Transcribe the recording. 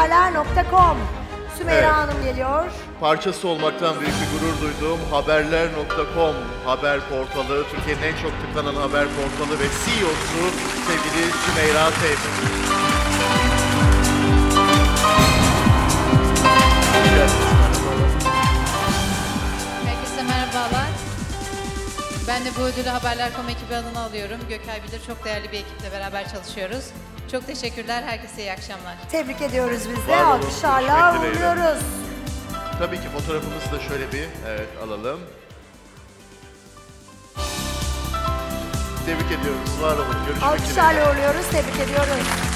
haberler.com. Sümeyra Evet. Hanım geliyor. Parçası olmaktan büyük bir gurur duyduğum haberler.com haber portalı, Türkiye'nin en çok tıklanan haber portalı ve CEO'su sevgili Sümeyra Teyze. Herkese merhabalar. Ben de bu ödülü Haberler.com ekibi adına alıyorum. Gökay bilir, çok değerli bir ekiple beraber çalışıyoruz. Çok teşekkürler, herkese iyi akşamlar. Tebrik ediyoruz biz de. Var olun, Alkışlarla görüşmek dileğiyle. uğurluyoruz. Tabii ki fotoğrafımızı da şöyle bir alalım. Tebrik ediyoruz. Var olun. Görüşmek dileğiyle. Alkışlarla uğurluyoruz. Tebrik ediyoruz.